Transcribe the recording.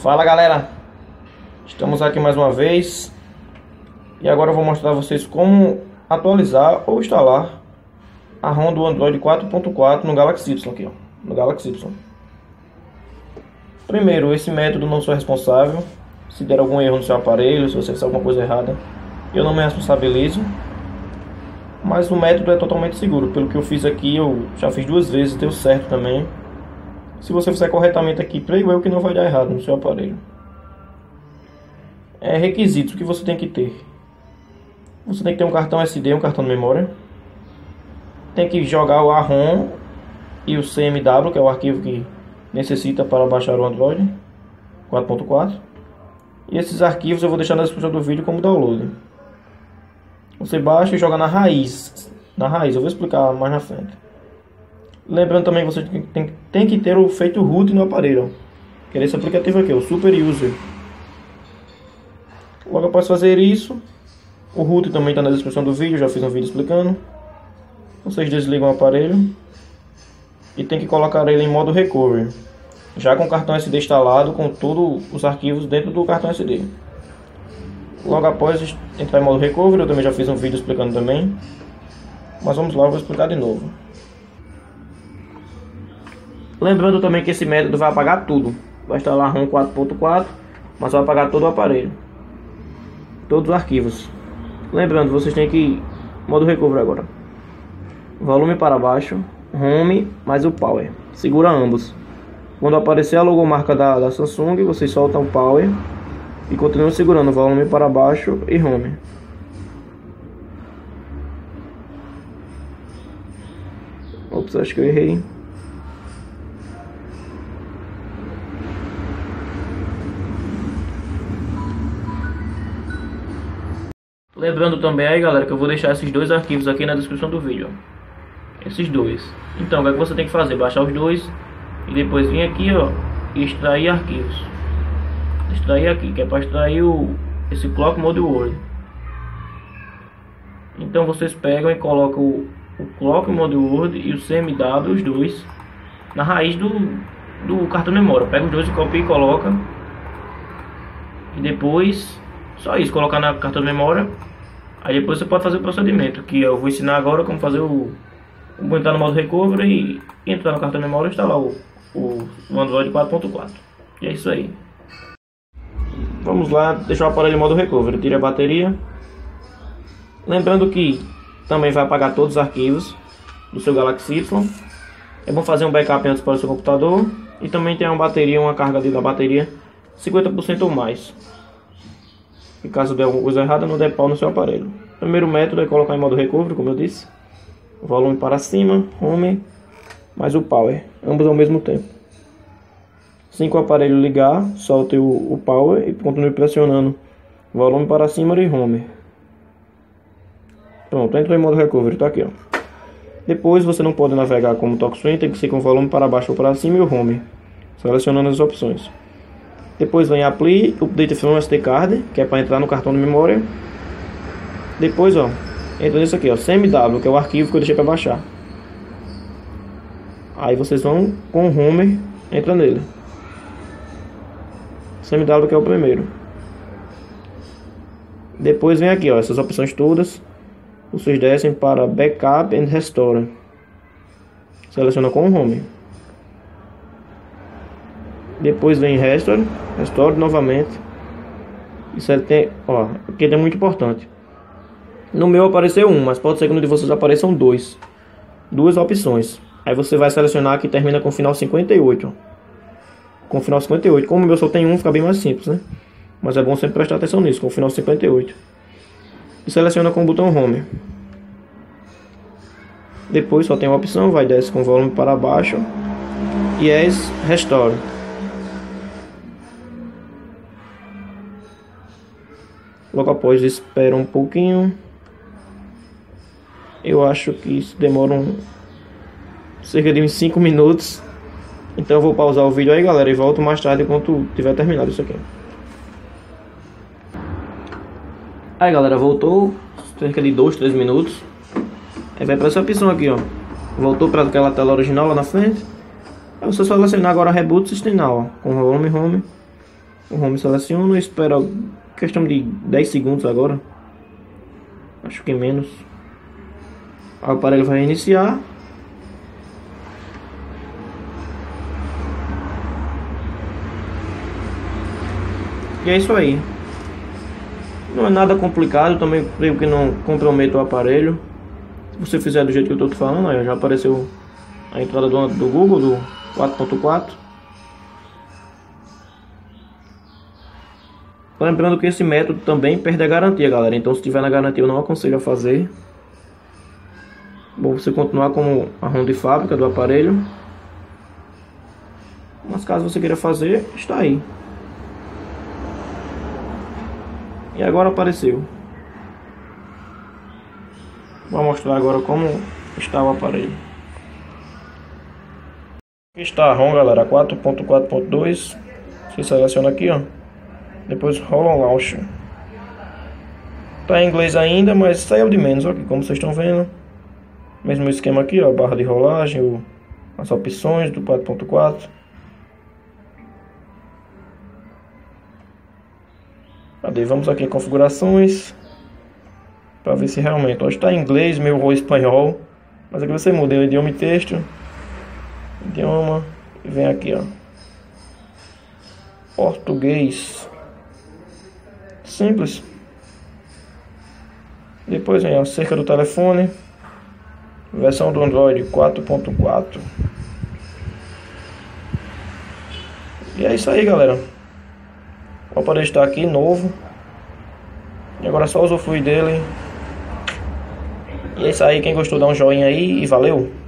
Fala galera, estamos aqui mais uma vez e agora eu vou mostrar a vocês como atualizar ou instalar a ROM do Android 4.4 no Galaxy Y aqui, ó, no Galaxy Y. Primeiro, esse método não sou responsável. Se der algum erro no seu aparelho, se você fizer alguma coisa errada, eu não me responsabilizo. Mas o método é totalmente seguro. Pelo que eu fiz aqui, eu já fiz 2 vezes, deu certo também. Se você fizer corretamente aqui, creio eu que não vai dar errado no seu aparelho. Requisitos que você tem que ter. Você tem que ter um cartão SD, um cartão de memória. Tem que jogar a ROM e o CMW, que é o arquivo que necessita para baixar o Android 4.4. E esses arquivos eu vou deixar na descrição do vídeo como download. Você baixa e joga na raiz. Eu vou explicar mais na frente. Lembrando também que você tem que ter feito root no aparelho, que é esse aplicativo aqui, o Super User. Logo após fazer isso, o root também está na descrição do vídeo, já fiz um vídeo explicando. Vocês desligam o aparelho e tem que colocar ele em modo recovery, já com o cartão SD instalado, com todos os arquivos dentro do cartão SD. Logo após entrar em modo recovery, eu também já fiz um vídeo explicando também, mas vamos lá, eu vou explicar de novo. Lembrando também que esse método vai apagar tudo. Vai instalar a ROM 4.4, mas vai apagar todo o aparelho, todos os arquivos. Lembrando, vocês têm que ir modo recovery agora. Volume para baixo, Home mais o Power. Segura ambos. Quando aparecer a logomarca da Samsung, vocês soltam o Power e continuam segurando o volume para baixo e Home. Ops, acho que eu errei. Lembrando também aí, galera, que eu vou deixar esses 2 arquivos aqui na descrição do vídeo, ó. Esses 2. Então, o que é que você tem que fazer? Baixar os 2 e depois vir aqui, ó, e extrair arquivos. Extrair aqui, que é para extrair esse Clock Mode Word. Então vocês pegam e colocam o Clock Mode Word e o CMW, os 2, na raiz do cartão de memória. Pega os 2 e copia e coloca. E depois, só isso, colocar na cartão de memória. Aí depois você pode fazer o procedimento, que eu vou ensinar agora como fazer vou entrar no modo recovery e entrar no cartão de memória e instalar o Android 4.4. E é isso aí. Vamos lá, deixar o aparelho em modo recovery. Tire a bateria. Lembrando que também vai apagar todos os arquivos do seu Galaxy Y. É bom fazer um backup antes para o seu computador. E também tem uma carga da bateria 50% ou mais. E caso der alguma coisa errada, não der pau no seu aparelho. O primeiro método é colocar em modo recovery, como eu disse. O volume para cima, Home, mais o Power, ambos ao mesmo tempo. Assim que o aparelho ligar, solte o Power e continue pressionando volume para cima e Home. Pronto, entrou em modo recovery, tá aqui, ó. Depois você não pode navegar como TalkStream, tem que ser com o volume para baixo ou para cima e o Home, selecionando as opções. Depois vem Apply, Update from SD Card, que é para entrar no cartão de memória. Depois, ó, entra nisso aqui, ó, CMW, que é o arquivo que eu deixei para baixar. Aí vocês vão com o Home, entra nele. CMW, que é o primeiro. Depois vem aqui, ó, essas opções todas. Vocês descem para Backup and Restore. Seleciona com o Home. Depois vem Restore novamente. Isso tem, ó, aqui é muito importante. No meu apareceu 1, mas pode ser que no de vocês apareçam 2. 2 opções. Aí você vai selecionar que termina com o final 58. Ó. Com o final 58. Como o meu só tem 1, fica bem mais simples, né? Mas é bom sempre prestar atenção nisso, com o final 58. E seleciona com o botão Home. Depois só tem uma opção, vai desce com o volume para baixo. E Restore. Logo após espera um pouquinho. Eu acho que isso demora cerca de uns 5 minutos. Então eu vou pausar o vídeo aí, galera, e volto mais tarde quando tiver terminado isso aqui. Aí, galera, voltou cerca de 2, 3 minutos. Aí vai para essa opção aqui, ó. Voltou para aquela tela original lá na frente. Aí você só selecionar agora Reboot System Now, ó, com Volume Home. O home seleciono e espero questão de 10 segundos agora. Acho que menos. O aparelho vai iniciar. E é isso aí. Não é nada complicado, também creio que não comprometa o aparelho. Se você fizer do jeito que eu estou te falando, aí já apareceu a entrada do Google, do 4.4. Lembrando que esse método também perde a garantia, galera. Então se tiver na garantia eu não aconselho a fazer. Bom, você continuar com a ROM de fábrica do aparelho. Mas caso você queira fazer, está aí. E agora apareceu. Vou mostrar agora como está o aparelho. Aqui está a ROM, galera, 4.4.2. Você seleciona aqui, ó. Depois rola o launch. Tá em inglês ainda, mas saiu de menos, aqui como vocês estão vendo. Mesmo esquema aqui, ó, barra de rolagem, as opções do 4.4. Cadê? Vamos aqui em configurações para ver se realmente hoje está em inglês, meu ou espanhol, mas aqui você muda o idioma e texto, idioma, e vem aqui, ó, português, simples. Depois vem acerca do telefone, versão do Android 4.4. E é isso aí, galera. O aparelho está aqui novo. E agora é só usufruir dele. E é isso aí, quem gostou dá um joinha aí e valeu!